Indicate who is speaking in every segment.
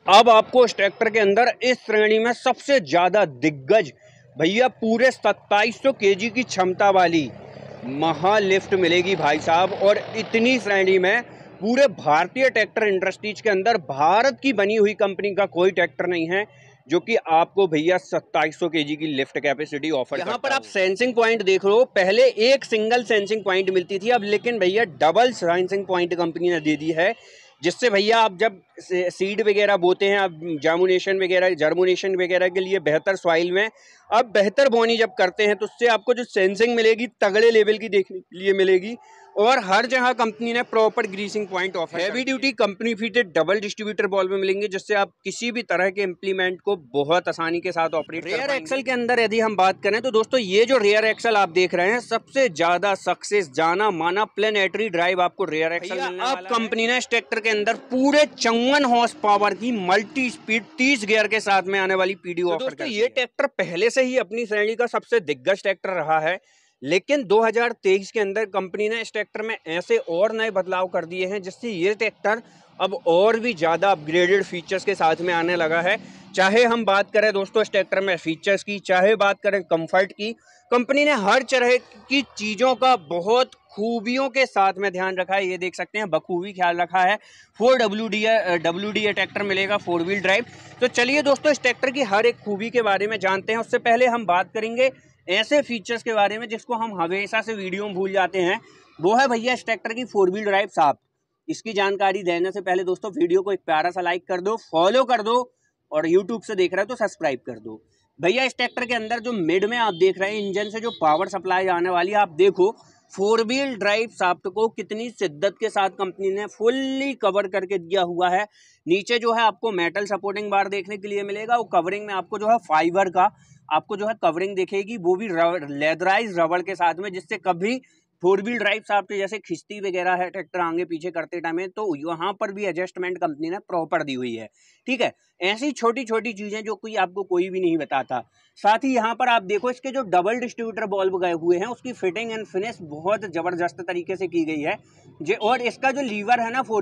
Speaker 1: अब आपको इस ट्रैक्टर के अंदर इस श्रेणी में सबसे ज़्यादा दिग्गज भैया पूरे 2700 केजी की क्षमता वाली महालिफ्ट मिलेगी भाई साहब। और इतनी श्रेणी में पूरे भारतीय ट्रैक्टर इंडस्ट्रीज के अंदर भारत की बनी हुई कंपनी का कोई ट्रैक्टर नहीं है जो कि आपको भैया 2700 केजी की लिफ्ट कैपेसिटी ऑफर। यहाँ पर आप सेंसिंग पॉइंट देख लो, पहले एक सिंगल सेंसिंग पॉइंट मिलती थी, अब लेकिन भैया डबल सेंसिंग पॉइंट कंपनी ने दे दी है, जिससे भैया आप जब सीड वगैरह बोते हैं, आप जर्मुनेशन वगैरह के लिए बेहतर सॉइल में अब बेहतर बोनी जब करते हैं तो उससे आपको जो सेंसिंग मिलेगी तगड़े लेवल की देखने के लिए मिलेगी। और हर जगह कंपनी ने proper greasing point offer, heavy duty company fitted double distributor ball में मिलेंगे, जिससे आप किसी भी तरह के इम्प्लीमेंट को बहुत आसानी के साथ ऑपरेट कर पाएंगे। रेयर एक्सल के अंदर यदि हम बात करें तो दोस्तों ये जो रेयर एक्सल आप देख रहे हैं सबसे ज्यादा सक्सेस जाना माना प्लेनेटरी ड्राइव आपको रेयर एक्सल अब कंपनी ने इस ट्रैक्टर के अंदर पूरे 54 हॉर्स पावर की मल्टी स्पीड 30 गियर के साथ में आने वाली पीडी ऑफर करती है। ये ट्रैक्टर पहले से ही अपनी श्रेणी का सबसे दिग्गज ट्रैक्टर रहा है, लेकिन 2023 के अंदर कंपनी ने इस ट्रैक्टर में ऐसे और नए बदलाव कर दिए हैं जिससे ये ट्रैक्टर अब और भी ज़्यादा अपग्रेडेड फीचर्स के साथ में आने लगा है। चाहे हम बात करें दोस्तों इस ट्रैक्टर में फीचर्स की, चाहे बात करें कंफर्ट की, कंपनी ने हर तरह की चीज़ों का बहुत खूबियों के साथ में ध्यान रखा है। ये देख सकते हैं बखूबी ख्याल रखा है। 4WD ट्रैक्टर मिलेगा 4 व्हील ड्राइव। तो चलिए दोस्तों इस ट्रैक्टर की हर एक खूबी के बारे में जानते हैं। उससे पहले हम बात करेंगे ऐसे फीचर्स के बारे में जिसको हम हमेशा से वीडियो में भूल जाते हैं, वो है भैया इस ट्रैक्टर की 4 व्हील ड्राइव साफ। इसकी जानकारी देने से पहले दोस्तों वीडियो को एक प्यारा सा लाइक कर दो, फॉलो कर दो, और यूट्यूब से देख रहे हो तो सब्सक्राइब कर दो। भैया इस ट्रैक्टर के अंदर जो मिड में आप देख रहे हैं इंजन से जो पावर सप्लाई आने वाली है, आप देखो 4 व्हील ड्राइव शाफ्ट को कितनी शिद्दत के साथ कंपनी ने फुल्ली कवर करके दिया हुआ है। नीचे जो है आपको मेटल सपोर्टिंग बार देखने के लिए मिलेगा, वो कवरिंग में आपको जो है फाइबर का आपको जो है कवरिंग दिखेगी, वो भी लेदराइज रबड़ के साथ में, जिससे कभी 4 व्हील ड्राइव शाफ्ट जैसे खिंचती वगैरह है ट्रैक्टर आगे पीछे करते टाइम तो यहाँ पर भी एडजस्टमेंट कंपनी ने प्रॉपर दी हुई है। ठीक है, ऐसी छोटी छोटी चीजें जो कोई आपको कोई भी नहीं बताता। साथ ही यहाँ पर आप देखो इसके जो डबल डिस्ट्रीब्यूटर बल्ब गए हुए हैं उसकी फिटिंग एंड फिनिश बहुत जबरदस्त तरीके से की गई है। और इसका जो लीवर है ना 4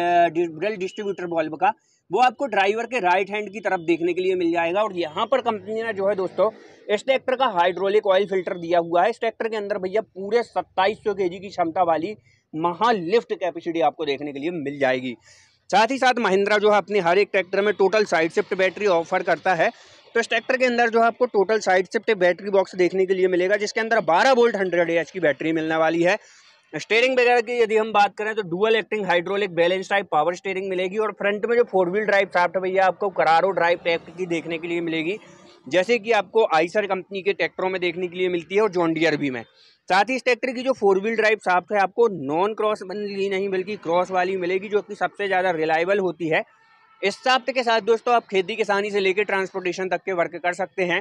Speaker 1: व्हील डिस्ट्रीब्यूटर बल्ब का, वो आपको ड्राइवर के राइट हैंड की तरफ देखने के लिए मिल जाएगा। और यहाँ पर कंपनी ने जो है दोस्तों इस ट्रैक्टर का हाइड्रोलिक ऑयल फिल्टर दिया हुआ है। इस ट्रैक्टर के अंदर भैया पूरे 2700 केजी की क्षमता वाली महालिफ्ट कैपेसिटी आपको देखने के लिए मिल जाएगी। साथ ही साथ महिंद्रा जो है अपनी हर एक ट्रैक्टर में total side shift battery offer करता है। तो इस ट्रैक्टर के अंदर जो है आपको total side shift battery box देखने के लिए मिलेगा, जिसके अंदर 12 वोल्ट 100 AH की बैटरी मिलने वाली है। स्टीयरिंग वगैरह की यदि हम बात करें तो dual acting hydraulic balance type power steering मिलेगी। और फ्रंट में जो 4 व्हील ड्राइव शाफ्ट भैया आपको करारो ड्राइव टाइप की देखने के लिए मिलेगी, जैसे कि आपको आइसर कंपनी के ट्रैक्टरों में देखने के लिए मिलती है और जॉन डियर भी में। साथ ही इस ट्रैक्टर की जो 4 व्हील ड्राइव शाफ्ट है आपको नॉन क्रॉस वाली नहीं बल्कि क्रॉस वाली मिलेगी, जो कि सबसे ज़्यादा रिलायबल होती है। इस शाफ्ट के साथ दोस्तों आप खेती किसानी से लेकर ट्रांसपोर्टेशन तक के वर्क कर सकते हैं।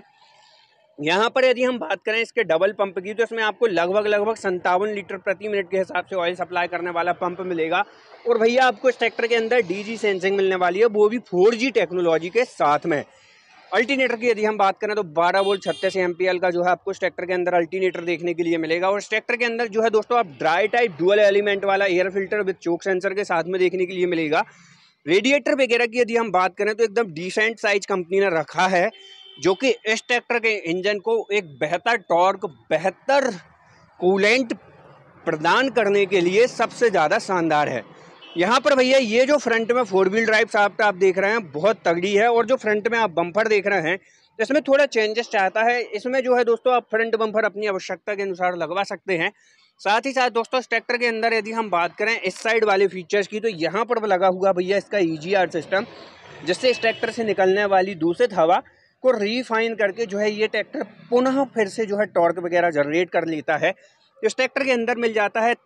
Speaker 1: यहाँ पर यदि हम बात करें इसके डबल पंप की, तो इसमें आपको लगभग 57 लीटर प्रति मिनट के हिसाब से ऑयल सप्लाई करने वाला पंप मिलेगा। और भैया आपको इस ट्रैक्टर के अंदर DG सेंसिंग मिलने वाली है, वो भी 4G टेक्नोलॉजी के साथ में। अल्टरनेटर की यदि हम बात करें तो 12 वोल्ट 36 एम्पीयर का जो है आपको इस ट्रैक्टर के अंदर अल्टरनेटर देखने के लिए मिलेगा। और इस ट्रैक्टर के अंदर जो है दोस्तों आप ड्राई टाइप डुअल एलिमेंट वाला air filter with choke sensor के साथ में देखने के लिए मिलेगा। रेडिएटर वगैरह की यदि हम बात करें तो एकदम डिसेंट साइज कंपनी ने रखा है, जो कि इस ट्रैक्टर के इंजन को एक बेहतर टॉर्क, बेहतर कूलेंट प्रदान करने के लिए सबसे ज़्यादा शानदार है। यहाँ पर भैया ये जो फ्रंट में 4 व्हील ड्राइव शाफ्ट आप देख रहे हैं बहुत तगड़ी है। और जो फ्रंट में आप बम्पर देख रहे हैं इसमें थोड़ा चेंजेस चाहता है। इसमें जो है दोस्तों आप फ्रंट बम्पर अपनी आवश्यकता के अनुसार लगवा सकते हैं। साथ ही साथ दोस्तों इस ट्रैक्टर के अंदर यदि हम बात करें इस साइड वाले फीचर्स की, तो यहाँ पर लगा हुआ भैया इसका EGR सिस्टम, जिससे इस ट्रैक्टर से निकलने वाली दूषित हवा को रिफाइन करके जो है ये ट्रैक्टर पुनः फिर से जो है टॉर्क वगैरह जनरेट कर लेता है। इस ट्रैक्टर के अंदर मिल जाता है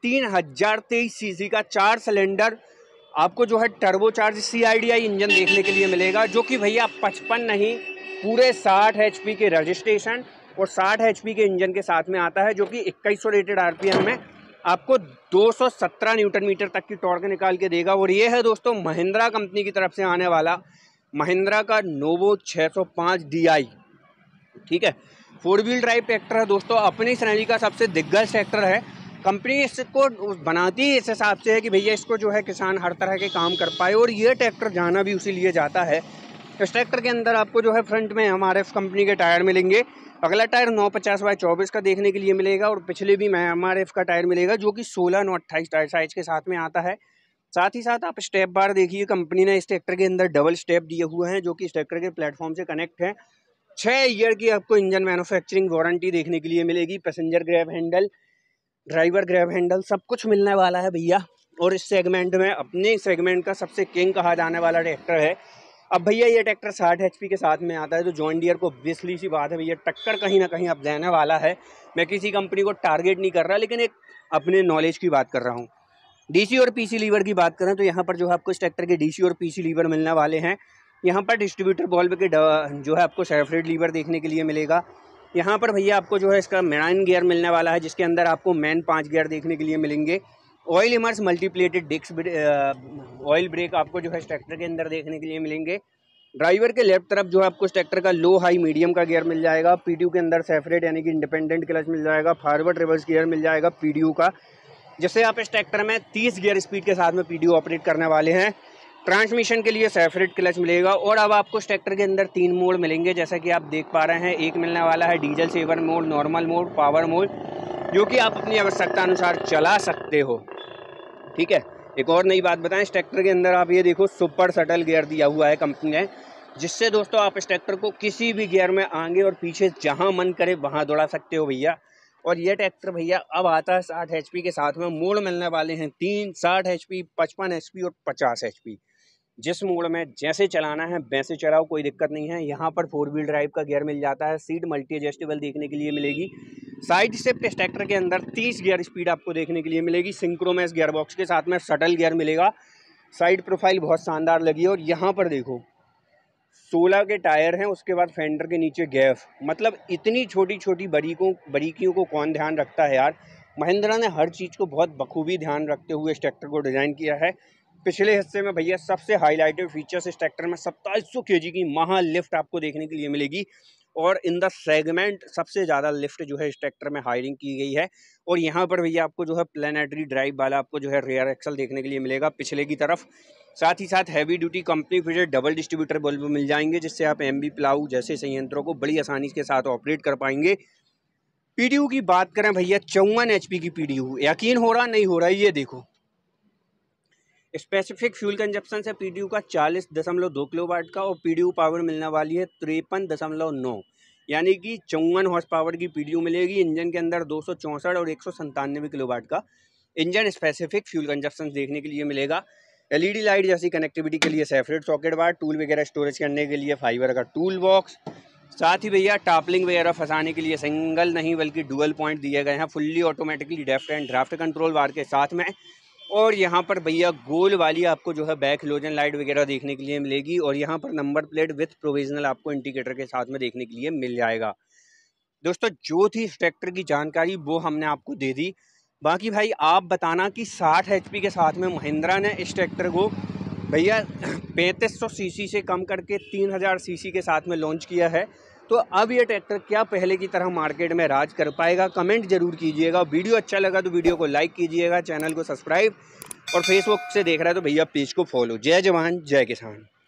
Speaker 1: 3023 सीसी का 4 सिलेंडर आपको जो है टर्बोचार्ज CIDI इंजन देखने के लिए मिलेगा, जो कि भैया 55 नहीं पूरे 60 HP के रजिस्ट्रेशन और 60 HP के इंजन के साथ में आता है, जो कि 2100 रेटेड RPM में आपको 217 न्यूटन मीटर तक की टॉर्क निकाल के देगा। और ये है दोस्तों महिंद्रा कंपनी की तरफ से आने वाला महिंद्रा का नोवो 605 DI। ठीक है, 4 व्हील ड्राइव ट्रैक्टर है दोस्तों, अपनी श्रेणी का सबसे दिग्गज ट्रैक्टर है। कंपनी इसको बनाती ही इस हिसाब से है कि भैया इसको जो है किसान हर तरह के काम कर पाए, और ये ट्रैक्टर जाना भी उसी लिए जाता है। इस ट्रैक्टर के अंदर आपको जो है फ्रंट में MRF कंपनी के टायर मिलेंगे। अगला टायर 950/24 का देखने के लिए मिलेगा, और पिछले भी MRF का टायर मिलेगा जो कि 16/9/28 टायर साइज के साथ में आता है। साथ ही साथ आप स्टेप बार देखिए, कंपनी ने इस ट्रैक्टर के अंदर डबल स्टेप दिए हुए हैं जो कि इस ट्रैक्टर के प्लेटफॉर्म से कनेक्ट है। 6 ईयर की आपको इंजन मैन्युफैक्चरिंग वारंटी देखने के लिए मिलेगी। Passenger grab handle, driver grab handle सब कुछ मिलने वाला है भैया। और इस सेगमेंट में, अपने सेगमेंट का सबसे किंग कहा जाने वाला ट्रैक्टर है। अब भैया ये ट्रैक्टर 60 HP के साथ में आता है, तो जॉन डियर को ऑब्वियसली सी बात है भैया टक्कर कहीं ना कहीं अब देने वाला है। मैं किसी कंपनी को टारगेट नहीं कर रहा, लेकिन एक अपने नॉलेज की बात कर रहा हूँ। DC और PC लीवर की बात करें तो यहाँ पर जो है आपको इस ट्रैक्टर के DC और PC लीवर मिलने वाले हैं। यहाँ पर डिस्ट्रीब्यूटर बॉल्व के जो है आपको सेपरेट लीवर देखने के लिए मिलेगा। यहाँ पर भैया आपको जो है इसका मेराइन गियर मिलने वाला है, जिसके अंदर आपको मेन 5 गियर देखने के लिए मिलेंगे। Oil immersed multiplated disc oil brake आपको जो है इस ट्रैक्टर के अंदर देखने के लिए मिलेंगे। ड्राइवर के लेफ्ट तरफ जो है आपको इस ट्रैक्टर का लो हाई मीडियम का गियर मिल जाएगा। PDU के अंदर सेपरेट यानी कि इंडिपेंडेंट क्लच मिल जाएगा। फॉरवर्ड रिवर्स गियर मिल जाएगा PDU का, जिससे आप इस ट्रैक्टर में 30 गियर स्पीड के साथ में PDU ऑपरेट करने वाले हैं। ट्रांसमिशन के लिए सेपरेट क्लच मिलेगा। और अब आपको इस ट्रैक्टर के अंदर 3 मोड मिलेंगे, जैसा कि आप देख पा रहे हैं। एक मिलने वाला है diesel saver mode, normal mode, power mode, जो कि आप अपनी आवश्यकता अनुसार चला सकते हो। ठीक है, एक और नई बात बताएं, इस ट्रैक्टर के अंदर आप ये देखो सुपर सटल गियर दिया हुआ है कंपनी ने, जिससे दोस्तों आप इस ट्रैक्टर को किसी भी गियर में आगे और पीछे जहां मन करे वहां दौड़ा सकते हो भैया। और ये ट्रैक्टर भैया अब आता है 60 HP के साथ में। मोड मिलने वाले हैं 3, 60 HP, 55 HP और 50 HP। जिस मोड में जैसे चलाना है वैसे चलाओ, कोई दिक्कत नहीं है। यहाँ पर 4 व्हील ड्राइव का गियर मिल जाता है। सीट मल्टी एडजस्टेबल देखने के लिए मिलेगी। साइड शिफ्ट इस ट्रैक्टर के अंदर 30 गियर स्पीड आपको देखने के लिए मिलेगी। सिंक्रोमैस गियर बॉक्स के साथ में शटल गियर मिलेगा। साइड प्रोफाइल बहुत शानदार लगी है। और यहाँ पर देखो 16 के टायर हैं, उसके बाद फेंडर के नीचे गैप, मतलब इतनी छोटी छोटी बारीकियों को कौन ध्यान रखता है यार। महिंद्रा ने हर चीज़ को बहुत बखूबी ध्यान रखते हुए इस ट्रैक्टर को डिज़ाइन किया है। पिछले हिस्से में भैया सबसे हाईलाइटेड फीचर्स इस ट्रैक्टर में 2700 kg की महा लिफ्ट आपको देखने के लिए मिलेगी। और इन द सेगमेंट सबसे ज़्यादा लिफ्ट जो है इस ट्रैक्टर में हायरिंग की गई है। और यहाँ पर भैया आपको जो है प्लैनेटरी ड्राइव वाला आपको जो है रेयर एक्सल देखने के लिए मिलेगा पिछले की तरफ। साथ ही साथ heavy duty company fitted double distributor bulb मिल जाएंगे, जिससे आप MB प्लाऊ जैसे संयंत्रों को बड़ी आसानी के साथ ऑपरेट कर पाएंगे। PDU की बात करें भैया 54 HP की PDU, यकीन हो रहा नहीं हो रहा, ये देखो स्पेसिफिक फ्यूल कंजप्शन से PDU का 40.2 किलोवाट का और PDU पावर मिलने वाली है 53.9, यानी कि 54 हॉर्स पावर की PDU मिलेगी। इंजन के अंदर 264 और 197 किलोवाट का इंजन स्पेसिफिक फ्यूल कंजप्शन देखने के लिए मिलेगा। LED लाइट जैसी कनेक्टिविटी के लिए सेपरेट सॉकेट बार, टूल वगैरह स्टोरेज करने के लिए फाइबर का टूल बॉक्स। साथ ही भैया टापलिंग वगैरह फंसाने के लिए सिंगल नहीं बल्कि डुअल पॉइंट दिए गए हैं, fully automatically left and draft control bar के साथ में। और यहाँ पर भैया गोल वाली आपको जो है बैक हेलोजन लाइट वगैरह देखने के लिए मिलेगी। और यहाँ पर नंबर प्लेट विथ प्रोविजनल आपको इंडिकेटर के साथ में देखने के लिए मिल जाएगा। दोस्तों जो थी इस ट्रैक्टर की जानकारी वो हमने आपको दे दी। बाकी भाई आप बताना कि 60 HP के साथ में महिंद्रा ने इस ट्रैक्टर को भैया 3500 सीसी से कम करके 3000 सीसी के साथ में लॉन्च किया है। तो अब ये ट्रैक्टर क्या पहले की तरह मार्केट में राज कर पाएगा, कमेंट जरूर कीजिएगा। वीडियो अच्छा लगा तो वीडियो को लाइक कीजिएगा, चैनल को सब्सक्राइब, और फेसबुक से देख रहा है तो भैया पेज को फॉलो। जय जवान जय किसान।